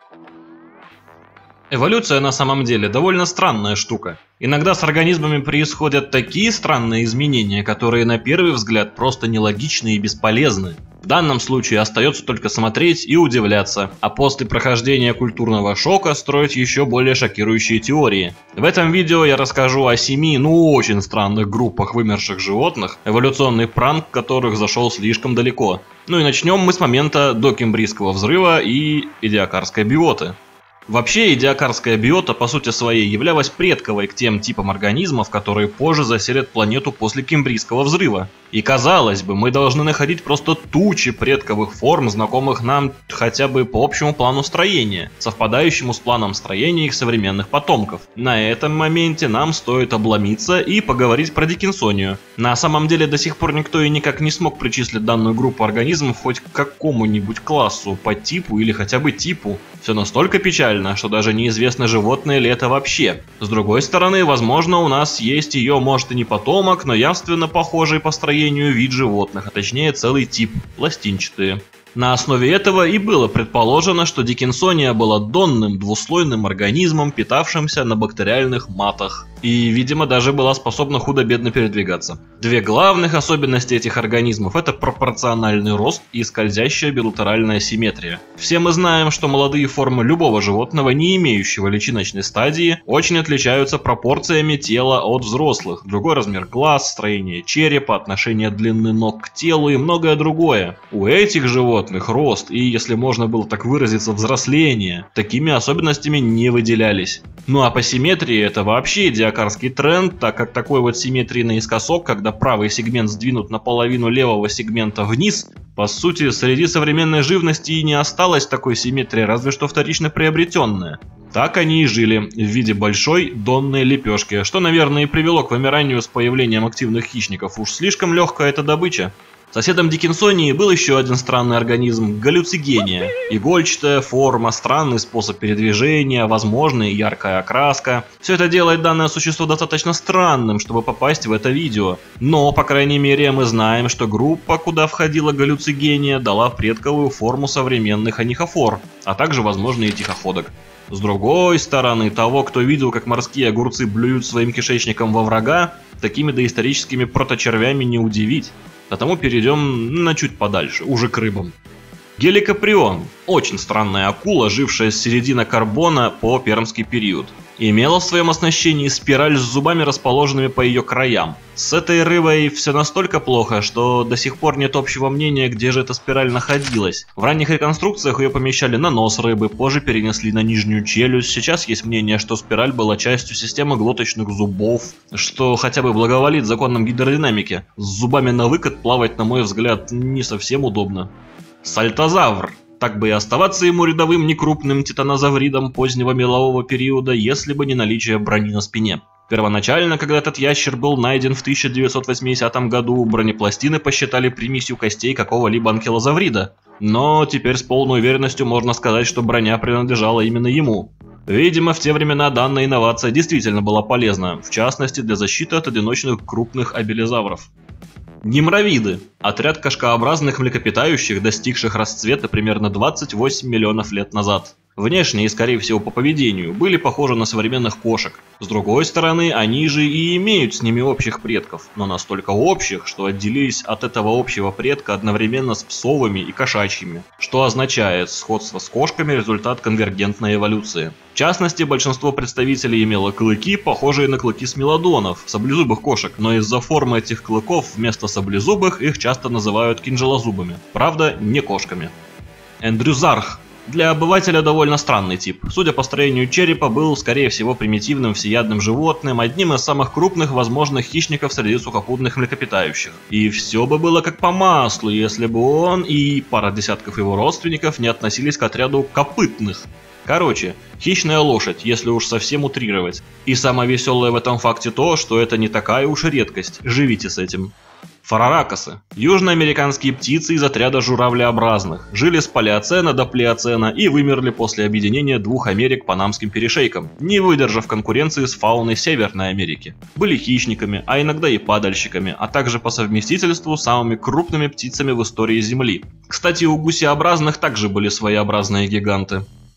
Эволюция на самом деле довольно странная штука. Иногда с организмами происходят такие странные изменения, которые на первый взгляд просто нелогичны и бесполезны. В данном случае остается только смотреть и удивляться, а после прохождения культурного шока строить еще более шокирующие теории. В этом видео я расскажу о 7 очень странных группах вымерших животных, эволюционный пранк которых зашел слишком далеко. Ну и начнем мы с момента докембрийского взрыва и эдиакарской биоты. Вообще, эдиакарская биота по сути своей являлась предковой к тем типам организмов, которые позже заселят планету после Кембрийского взрыва. И казалось бы, мы должны находить просто тучи предковых форм, знакомых нам хотя бы по общему плану строения, совпадающему с планом строения их современных потомков. На этом моменте нам стоит обломиться и поговорить про Дикинсонию. На самом деле до сих пор никто и никак не смог причислить данную группу организмов хоть к какому-нибудь классу, подтипу или хотя бы типу. Все настолько печально, что даже неизвестно, животное ли это вообще. С другой стороны, возможно, у нас есть ее, может и не потомок, но явственно похожий по строению вид животных, а точнее целый тип – пластинчатые. На основе этого и было предположено, что Дикинсония была донным двуслойным организмом, питавшимся на бактериальных матах. И, видимо, даже была способна худо-бедно передвигаться. Две главных особенности этих организмов – это пропорциональный рост и скользящая билатеральная симметрия. Все мы знаем, что молодые формы любого животного, не имеющего личиночной стадии, очень отличаются пропорциями тела от взрослых. Другой размер глаз, строение черепа, отношение длины ног к телу и многое другое. У этих животных рост и, если можно было так выразиться, взросление такими особенностями не выделялись. Ну а по симметрии это вообще эдиакарский тренд, так как такой вот симметрии наискосок, когда правый сегмент сдвинут наполовину левого сегмента вниз, по сути среди современной живности и не осталось такой симметрии, разве что вторично приобретенная. Так они и жили, в виде большой донной лепешки, что, наверное, и привело к вымиранию с появлением активных хищников. Уж слишком легкая эта добыча. Соседом Дикинсонии был еще один странный организм – галлюцигения. Игольчатая форма, странный способ передвижения, возможная яркая окраска. Все это делает данное существо достаточно странным, чтобы попасть в это видео. Но, по крайней мере, мы знаем, что группа, куда входила галлюцигения, дала предковую форму современных анихофор, а также, возможно, и тихоходок. С другой стороны, того, кто видел, как морские огурцы блюют своим кишечником во врага, такими доисторическими проточервями не удивить. Потому перейдем на чуть подальше, уже к рыбам. Геликоприон – очень странная акула, жившая с середины Карбона по пермский период. Имела в своем оснащении спираль с зубами, расположенными по ее краям. С этой рыбой все настолько плохо, что до сих пор нет общего мнения, где же эта спираль находилась. В ранних реконструкциях ее помещали на нос рыбы, позже перенесли на нижнюю челюсть. Сейчас есть мнение, что спираль была частью системы глоточных зубов, что хотя бы благоволит законам гидродинамики. С зубами на выкат плавать, на мой взгляд, не совсем удобно. Сальтозавр. Так бы и оставаться ему рядовым некрупным титанозавридом позднего мелового периода, если бы не наличие брони на спине. Первоначально, когда этот ящер был найден в 1980 году, бронепластины посчитали примесью костей какого-либо анкилозаврида. Но теперь с полной уверенностью можно сказать, что броня принадлежала именно ему. Видимо, в те времена данная инновация действительно была полезна, в частности для защиты от одиночных крупных абелизавров. Геморровиды – отряд кошкообразных млекопитающих, достигших расцвета примерно 28 миллионов лет назад. Внешне и, скорее всего, по поведению были похожи на современных кошек. С другой стороны, они же и имеют с ними общих предков, но настолько общих, что отделились от этого общего предка одновременно с псовыми и кошачьими, что означает сходство с кошками – результат конвергентной эволюции. В частности, большинство представителей имело клыки, похожие на клыки смелодонов, саблезубых кошек, но из-за формы этих клыков вместо саблезубых их часто называют кинжалозубыми, правда, не кошками. Эндрюзарх. Для обывателя довольно странный тип. Судя по строению черепа, был, скорее всего, примитивным всеядным животным, одним из самых крупных возможных хищников среди сухопутных млекопитающих. И все бы было как по маслу, если бы он и пара десятков его родственников не относились к отряду копытных. Короче, хищная лошадь, если уж совсем утрировать. И самое веселое в этом факте то, что это не такая уж и редкость. Живите с этим. Фараракосы. Южноамериканские птицы из отряда журавлеобразных. Жили с палеоцена до плеоцена и вымерли после объединения двух Америк Панамским перешейком, не выдержав конкуренции с фауной Северной Америки. Были хищниками, а иногда и падальщиками, а также по совместительству самыми крупными птицами в истории Земли. Кстати, у гусеобразных также были своеобразные гиганты.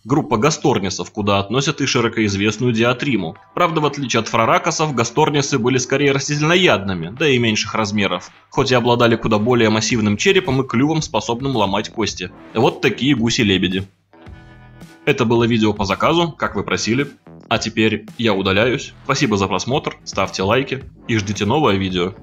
группа гасторнисов, куда относят и широкоизвестную диатриму. Правда, в отличие от фраракосов, гасторнисы были скорее растительноядными, да и меньших размеров, хоть и обладали куда более массивным черепом и клювом, способным ломать кости. Вот такие гуси-лебеди. Это было видео по заказу, как вы просили. А теперь я удаляюсь. Спасибо за просмотр, ставьте лайки и ждите новое видео.